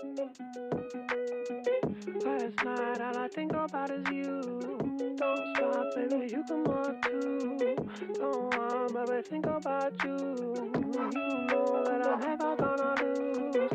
Last night, all I think about is you. Don't stop, baby, you can walk too. Don't want, baby, think about you. You know that I'm never gonna lose.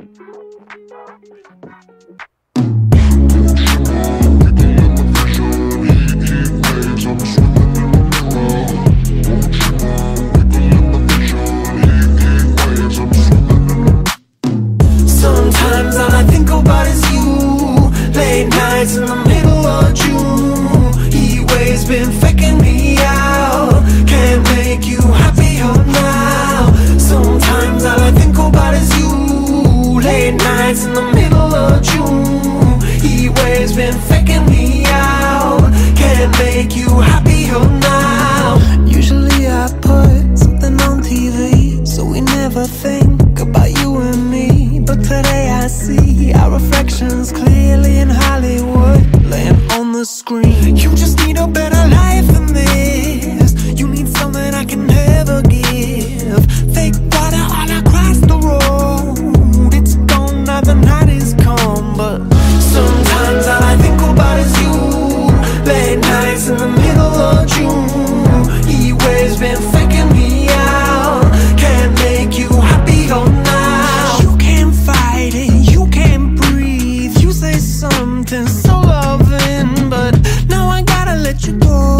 Sometimes all I think about is you. Late nights in the middle of June. Heat waves been faking me out. Can't make you happier now. Sometimes all I think about is you. Late nights in the middle of June. Heat waves been faking me out. Can't make you happier now. Usually I put something on TV, so we never think about you and me. But today I see our reflections clearly in Hollywood, laying on the screen. You just need a better life than this. You need something I can never give. Fake water all across the road. It's gone now, the night is come. But sometimes all I think about is you. Late nights in the middle of June. Heat waves been faking me out. Can't make you happier now. You can't fight it, you can't breathe. You say something so loving, but now I gotta let you go.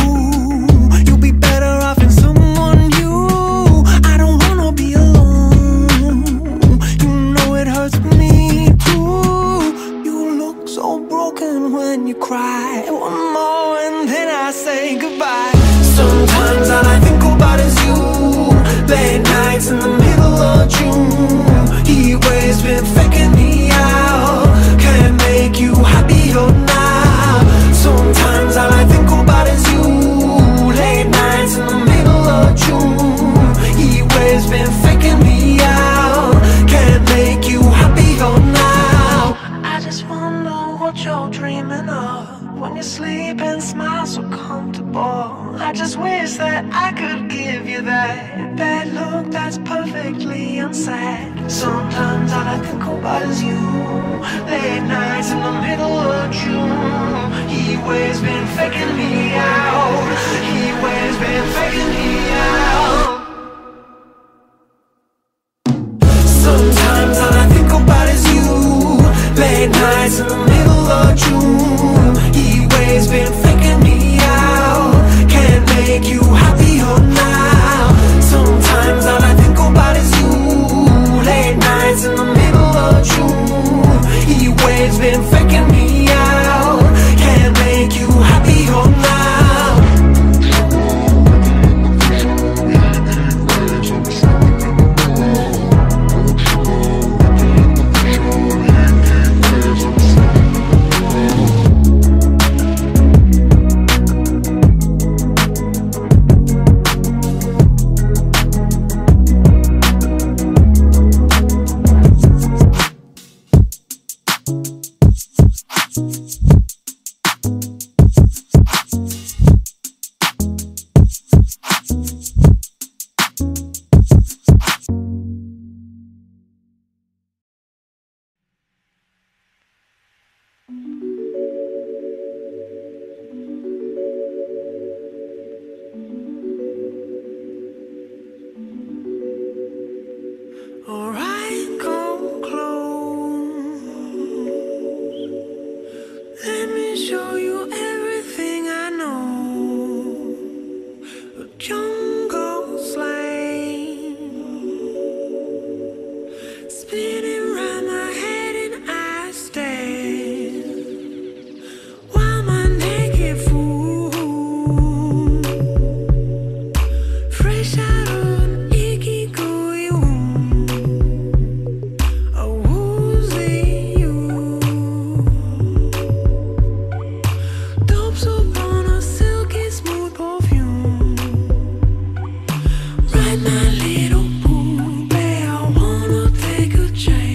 You'll be better off in someone new. I don't wanna be alone. You know it hurts me too. You look so broken when you cry. One more and then I say goodbye. Sometimes all I think about is you. Late nights in the middle of June. Heat waves been faking me out. Can't make you happier now. Sometimes all I think about is you. Late nights in the middle of June. Heat waves been faking me out. Can't make you happier now. I just wonder what you're dreaming of when you sleep and smile so comfortable. I just wish that I could give you that look that's perfectly unsaid. Sometimes all I think about is you. Late nights in the middle of June. Heat waves been faking me out. Heat waves been faking me out. Sometimes all I think about is you. Late nights in the middle of June. Heat waves been faking me out. Can't make you happier now. Sometimes all I think about is you. Late nights in the middle of June. Heat waves been faking me out. Can't make you happier now. Alright, come close. Let me show you everything I know. A jungle slang spinning round my head and I stand while my naked fool fresh out of an icky gooey womb. A woozy you dopes upon a silky smooth perfume. Right, my little boo, babe, I wanna take a chance.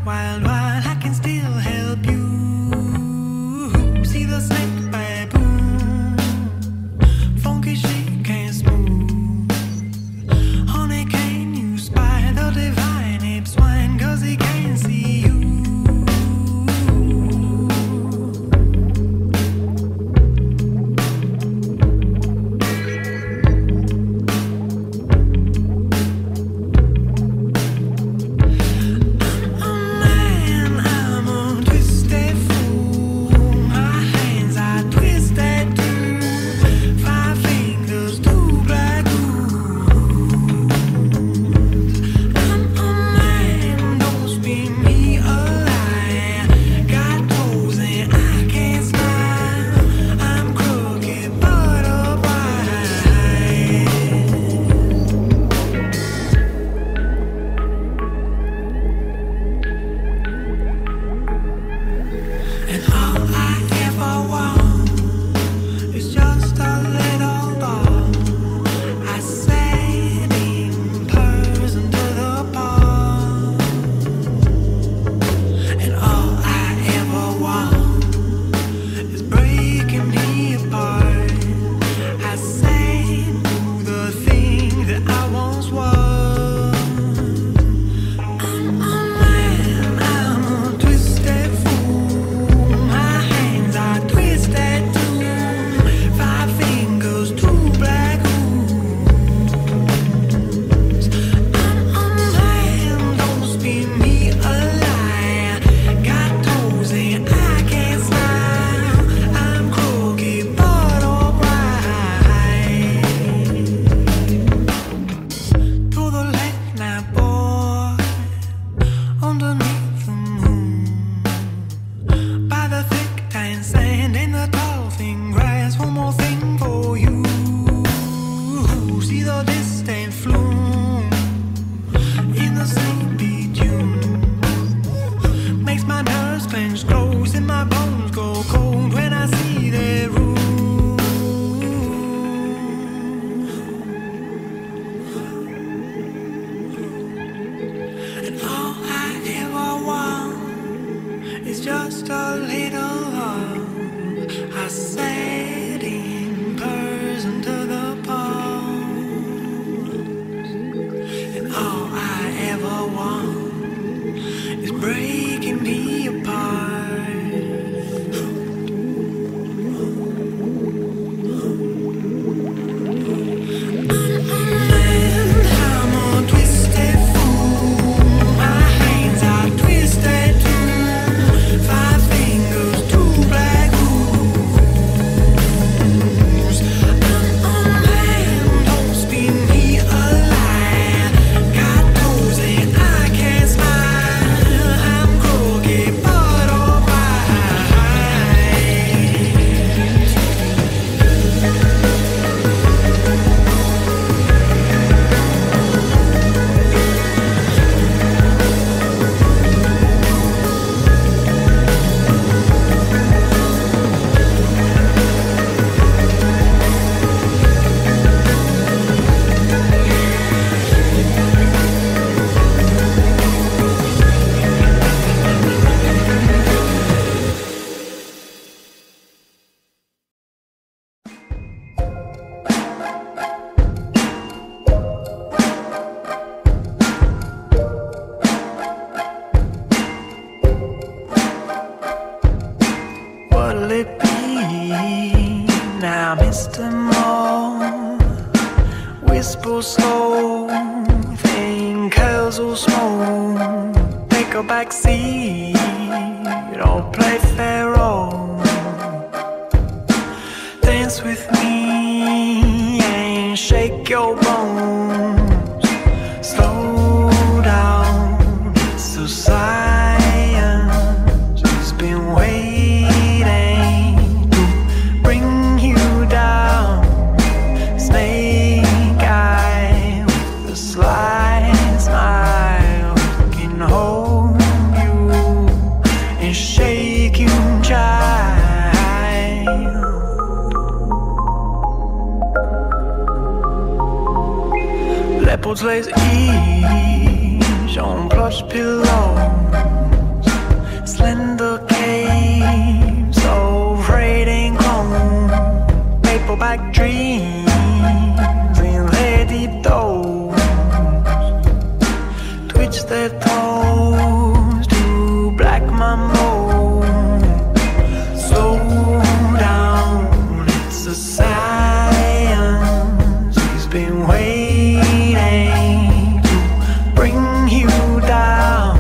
wild, wild, I can still help you. See the snake baboon, funky chic and smooth. Honey, can you spy the divine ape swine? 'Cause he can't see you. Leopards lays each on plush pillow. slender caves of raiding chrome, paperback dreams in their deep toes, twitch their toes to black mambo. Slow down, it's a science. He's been waiting to bring you down.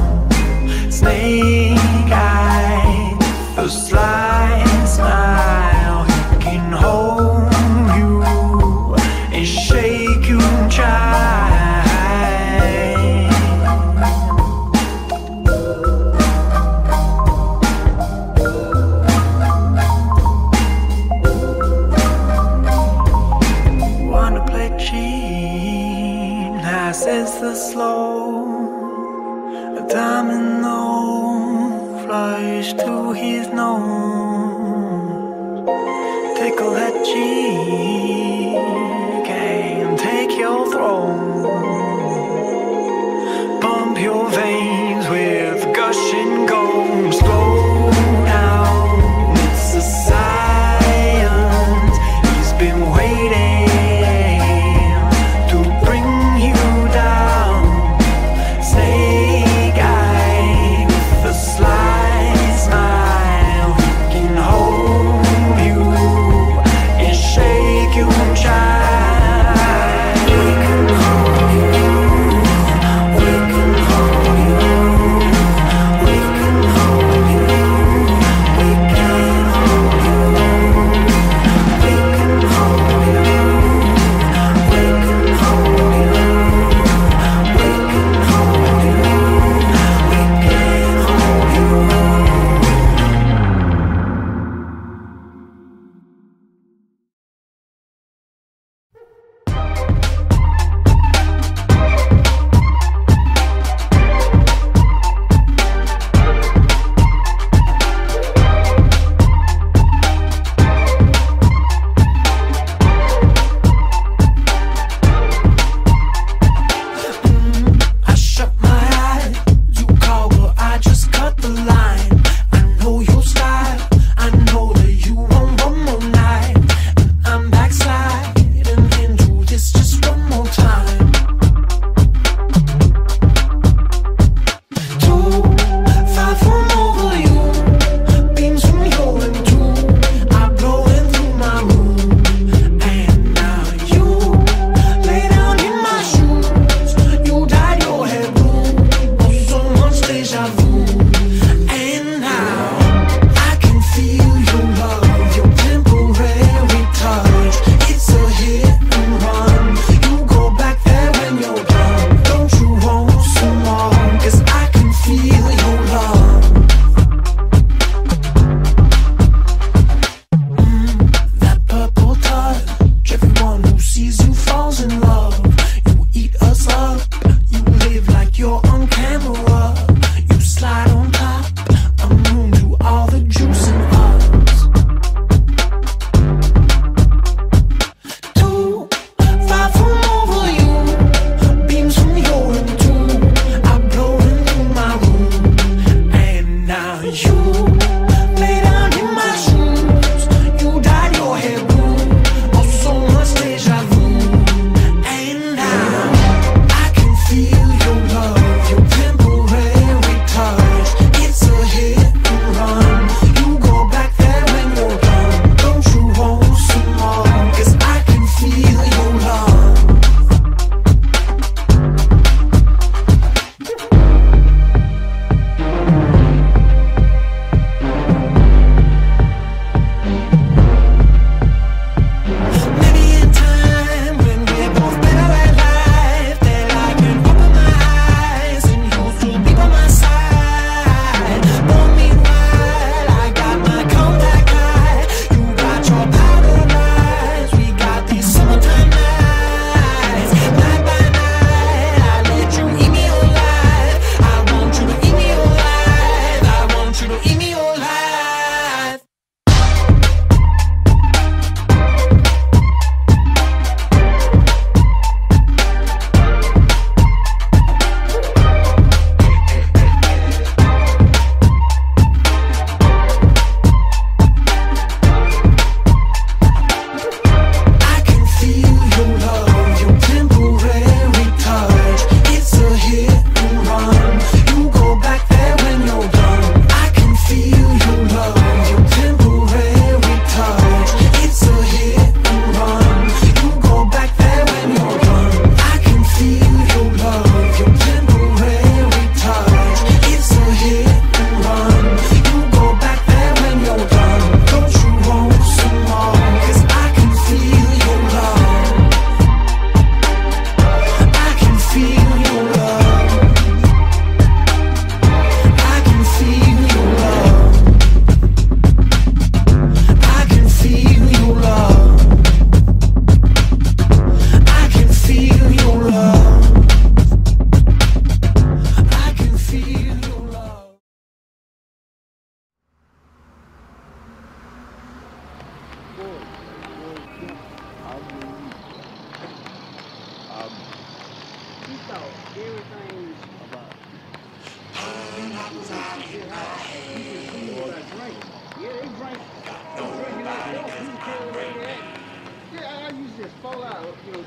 Snake eye, the sly smile. He can hold you and shake you dry. Wanna play cheat? Now says the slow. A domino flies to his nose. Tickle that cheek and take your throne. Pump your veins with gushing gold. Slow down, it's a science. He's been waiting to bring you down. Snake eye with a sly smile. He can hold you and shake you dry. We can hold you. We can hold you. We can hold you. We can hold you. We can hold you. We can hold you. We can hold you. We can hold you. I shut my eyes, you call, but I just cut the line. I know your style, I know that you want one more night. And I'm backsliding into this just one more time. 2, 5 from over you, beams from your and 2 are blowing through my room. And now you lay down in my shoes. You dyed your hair blue, oh so much deja vu. And now I can feel your love, your temporary touch. It's a hit and run. You go back there when you're done. Don't you want some more? 'Cause I can feel your love. That purple touch, everyone who sees you falls in love. You eat us up, you live like you're on camera. You falar,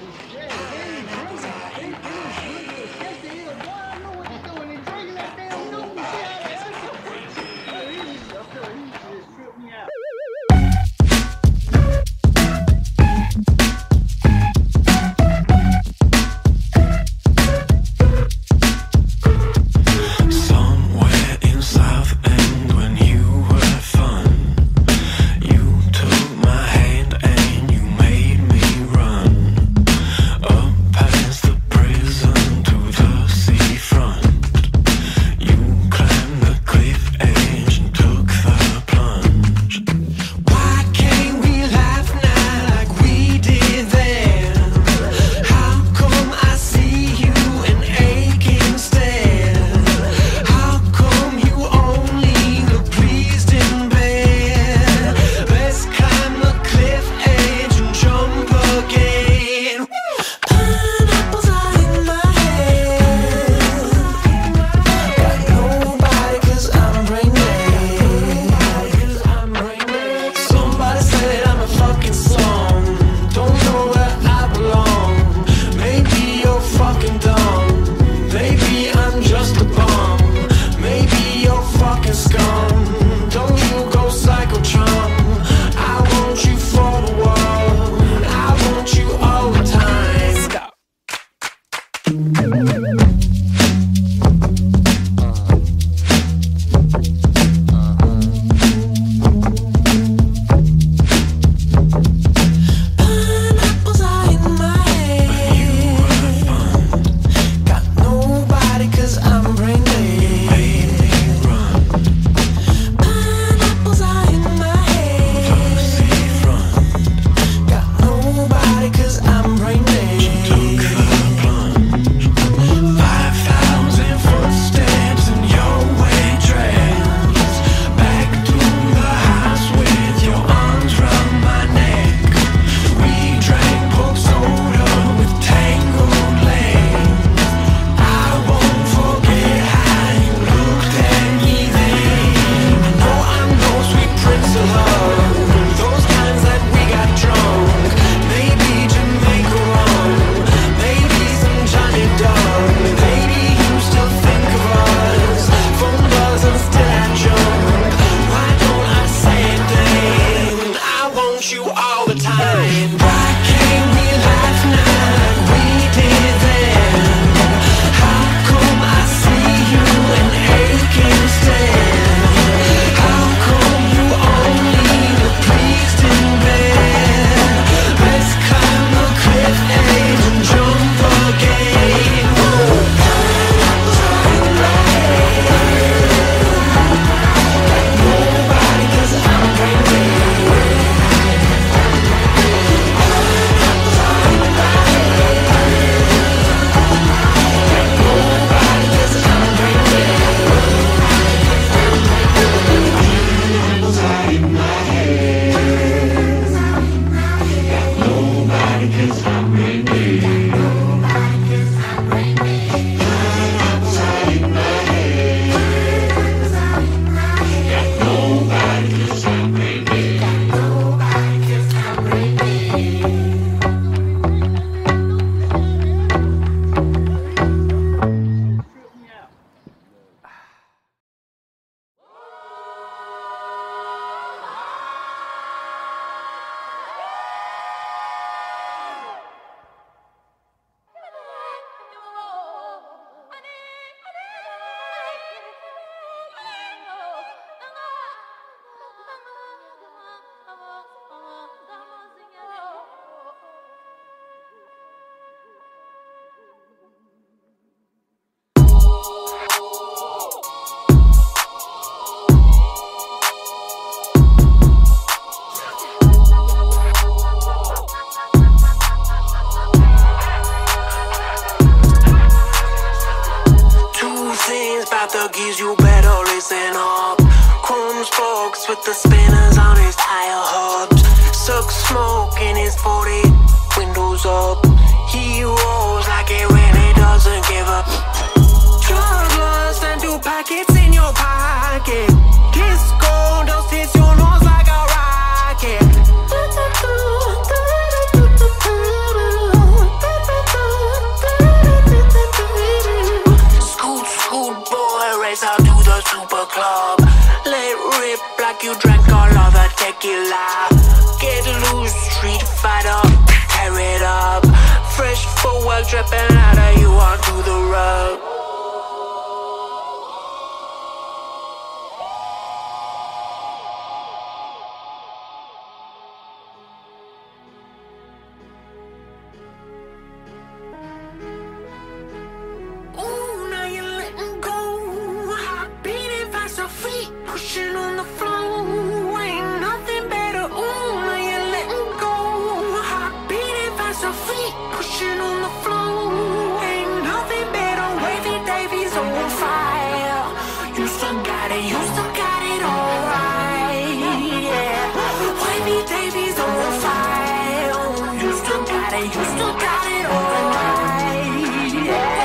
thuggies, you better listen up. Chrome spokes with the spinners on his tire hubs. Suck smoke in his 40, windows up. He rolls like it really doesn't give up. Drug lust and 2 packets in your pocket. Disco dust hits your nose like a rocket. race out to the super club. Let rip like you drank all of the tequila. Get loose, street fighter, tear it up. Fresh footwork dripping out of you onto the rug. Pushing on the floor, ain't nothing better. Ooh, now you're letting go. Heart beating fast, so free. Pushing on the floor, ain't nothing better. Wavy Davies on fire. You still got it, you still got it all right. Yeah, Wavy Davies on fire. You still got it, you still got it all right. Yeah.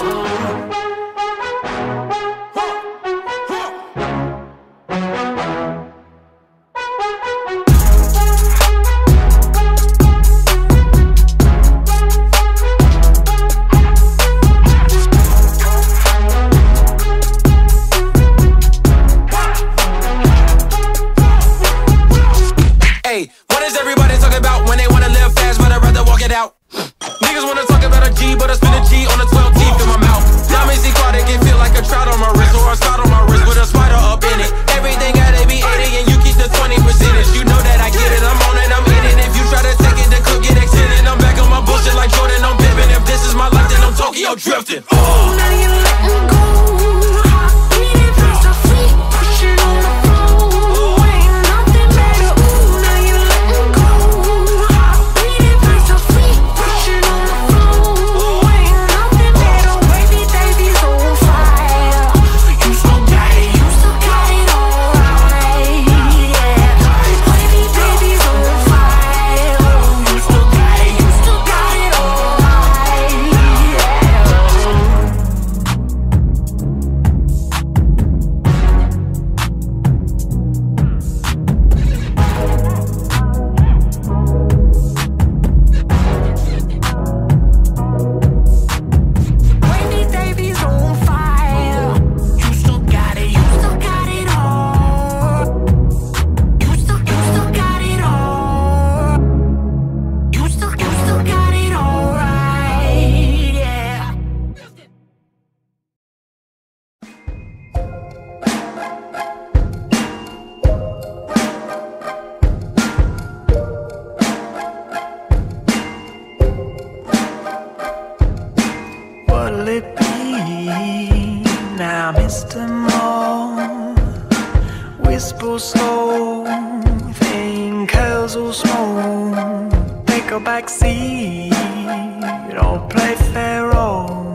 What is everybody talking about when they wanna live fast, but I'd rather walk it out? Niggas wanna talk about a G, but I spend a G on a 12 teeth in my mouth. Diamonds aquatic, it feel like a trout on my wrist, or a spot on my wrist with a spider up in it. Everything gotta be 80 and you keep the 20%. You know that I get it, I'm on it, I'm in it. If you try to take it, the clip get extended. I'm back on my bullshit like Jordan, I'm pimping. If this is my life, then I'm Tokyo drifting. Now you're letting go. Heart beating fast, so free. Pushing on the floor, ain't nothing better. Ooh, now you're letting go. Heart beating fast, so free. Pushing on the floor, ain't nothing better. Wavy Davies on fire. You still got it, you still got it all right. Yeah, Wavy Davies on fire. You still got it, you still got it all right. Yeah. Wavy Davies on fire. You still got it, you still got it all. You still got it all. You still got it all right. Yeah. What'll it be now, Mr. Moore? Whisper slow, think curls will smoke. Take a back seat, don't play Pharaoh.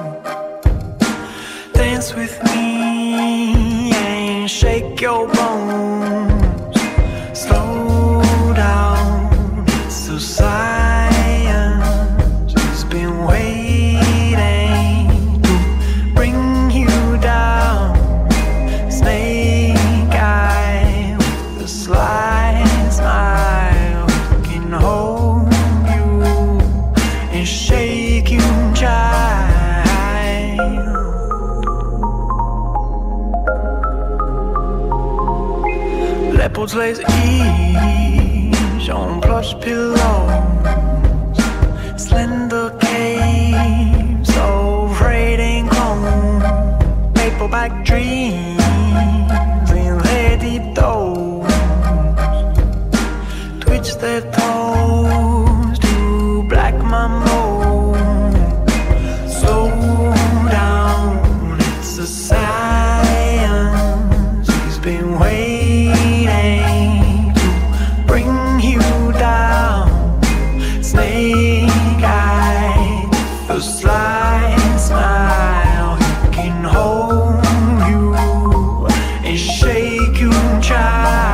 Dance with me and shake your bones. Slow down, it's a science. It's been waiting to bring you down. Snake eye with a sly smile. Can hold you and shake you, child. Leopards lays ease on plush pillows. Slender caves of raiding chrome. Paperback dreams in their deep toes. Twitch their toes to black mambo. Slow down, it's a science. He's been waiting to bring you down. Snake eye, the sly smile. He can hold you and shake you, child.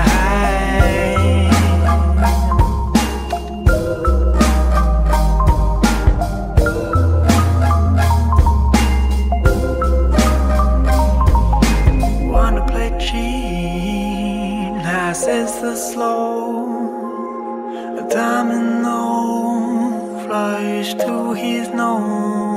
Wanna play cheat? Now says the slow. A domino flies to his nose.